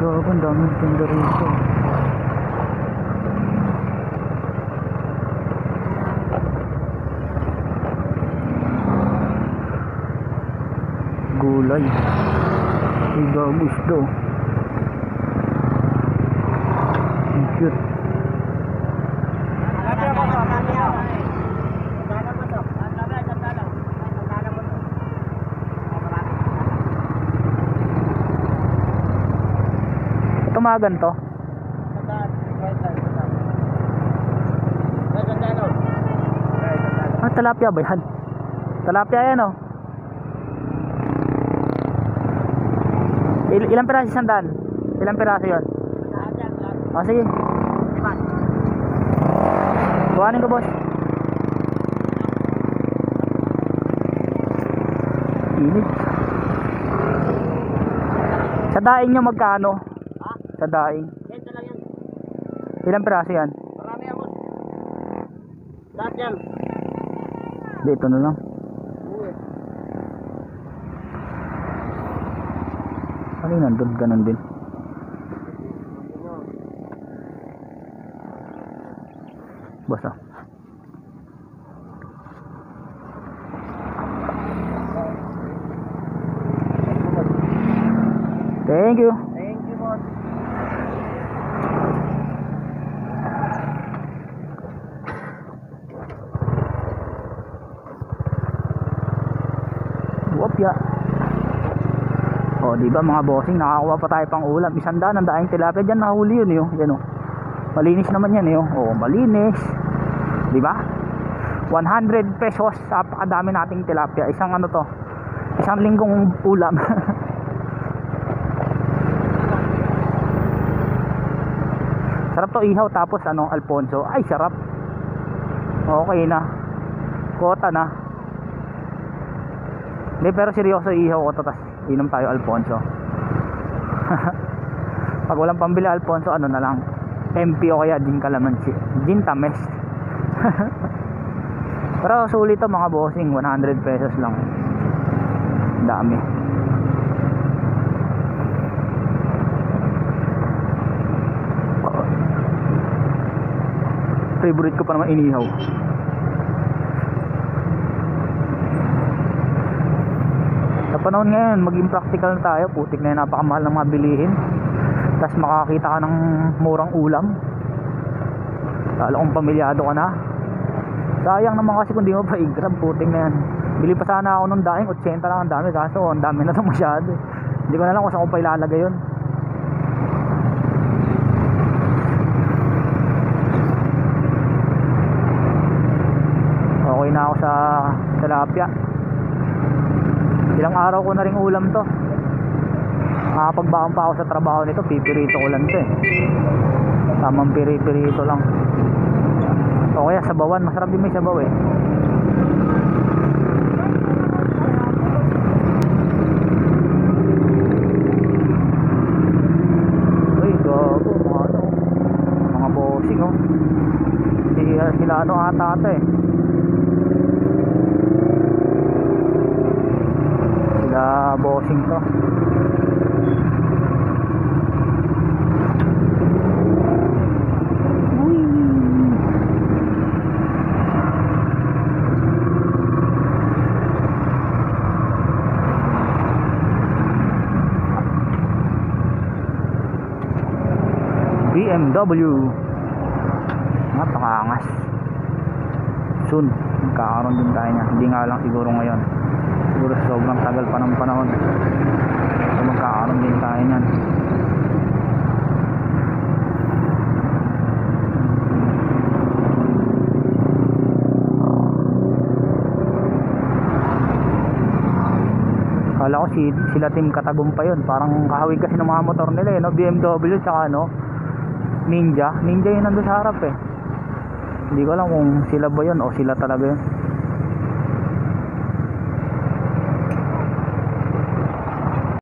gago, ang daming tinda rito. Gulay. Ay gago, isda. Ang cute. Tumagan to. Ah, tilapia ba yan? Tilapia yan oh. Ilang piraso sandaan? Ilang piraso yun? Ah, sige. Kuhanin ko boss. Init. Sa daing nyo magkano? Sa daing. Ito lang yan. Ilang piraso yan? Marami ako. Lahat yan. Dito na lang. Ano yun? Nandun ganun din. Basta. Thank you. Thank you, boss. Wopya. O, diba mga bossing, nakakuha pa tayo pang ulam. 100 ang daing tilapia. Diyan nahuli yun yun. Yan o. Malinis naman yan yun. O, malinis. Diba? 100 pesos. Napakadami nating tilapia. Isang ano to. Isang linggong ulam. Sarap to ihaw. Tapos ano, Alfonso. Ay, sarap. Okay na. Kota na. Hindi, pero seryoso ihaw ko to. Tas inom tayo Alfonso. Pag walang pambili Alfonso, ano na lang, MP o kaya gin calamansi, gin tames. Pero sulit to mga bossing. 100 pesos lang. Dami. Favorite ko pa naman inihaw. Sa panahon ngayon, maging practical na tayo. Putik na yun, napakamahal ng mga bilihin. Tapos makakita ka ng murang ulam. Lalo kung pamilyado ka na. Sayang naman kasi kung di mo pa i-grab. Putik na yan. Bili pa sana ako nung daing 80 lang ang dami. Kaso ang dami na ito masyado. Hindi ko na lang kung saan ko pa ilalagay yun. Okay na ako sa tilapia. Ilang araw ko na ring ulam to. Makapagbaon pa ako sa trabaho nito. Pipirito ko lang to eh. Tamang pirito lang. O kaya sabawan. Masarap din may sabaw eh. Uy gago. Mga bossing oh. Sila ano ata eh. Bossing to. BMW. Napakaangas. Soon magkakaroon din tayo niya. Hindi nga lang siguro ngayon. Siguro sobrang tagal pa ng panahon. So magkakaroon din tayo niyan. Kala ko sila team Katagumpay yun. Parang kahawig kasi ng mga motor nila eh, no? BMW tsaka ano, Ninja. Ninja yun nandun sa harap eh. Hindi ko alam kung sila ba yun o sila talaga yun.